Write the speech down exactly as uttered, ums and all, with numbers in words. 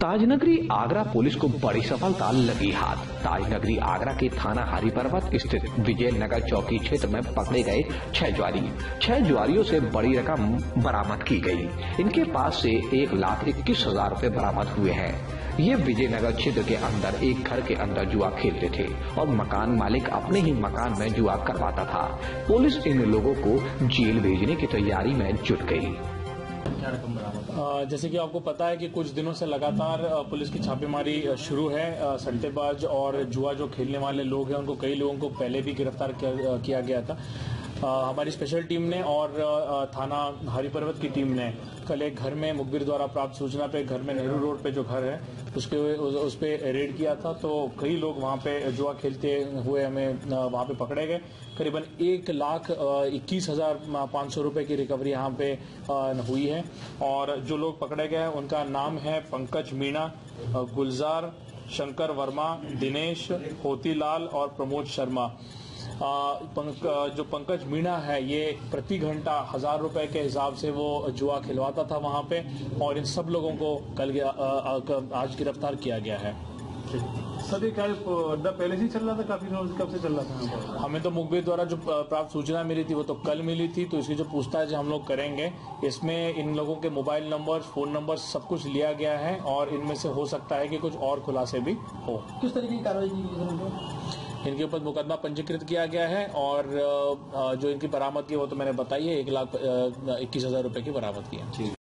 Tajnagari Agra police को बड़ी सफलता लगी हाथ। ताजनगरी आगरा के थाना हरि पर्वत स्थित विजय नगर चौकी क्षेत्र में पकड़े गए छह ज्वारी छह ज्वारियों से बड़ी रकम बरामद की गई। इनके पास से एक लाख इक्कीस हजार रूपए बरामद हुए हैं। ये विजयनगर क्षेत्र के अंदर एक घर के अंदर जुआ खेलते थे और मकान मालिक अपने ही मकान में जुआ करवाता था। पुलिस इन लोगों को जेल भेजने की तैयारी में जुट गई। जैसे कि आपको पता है कि कुछ दिनों से लगातार पुलिस की छापेमारी शुरू है। सट्टेबाज और जुआ जो खेलने वाले लोग हैं उनको कई लोगों को पहले भी गिरफ्तार किया गया था। हमारी स्पेशल टीम ने और थाना हरि पर्वत की टीम ने कल एक घर में मुखबिर द्वारा प्राप्त सूचना पे घर में नेहरू रोड पे जो घर है उसके उस पे रेड किया था। तो कई लोग वहां पे जुआ खेलते हुए हमें वहां पे पकड़े गए। करीबन एक लाख इक्कीस हजार पाँच सौ रुपए की रिकवरी यहाँ पे हुई है। और जो लोग पकड़े गए उनका नाम है पंकज मीणा, गुलजार, शंकर वर्मा, दिनेश, होतीलाल और प्रमोद शर्मा। आ, पंक, जो पंकज मीणा है ये प्रति घंटा हजार रुपए के हिसाब से वो जुआ खिलवाता था वहां पे, और इन सब लोगों को कल आ, आ, आज गिरफ्तार किया गया है। सर ये क्या अड्डा पहले से चल रहा था, काफी रोज कब से चल रहा था? हमें तो मुखबिर द्वारा जो प्राप्त सूचना मिली थी वो तो कल मिली थी, तो इसकी जो पूछताछ हम लोग करेंगे इसमें इन लोगों के मोबाइल नंबर, फोन नंबर सब कुछ लिया गया है और इनमें से हो सकता है कि कुछ और खुलासे भी हो। किस तरीके की कार्रवाई की गई? इनके ऊपर मुकदमा पंजीकृत किया गया है और जो इनकी बरामद की वो तो मैंने बताई है, एक लाख इक्कीस हजार रुपए की बरामद की है।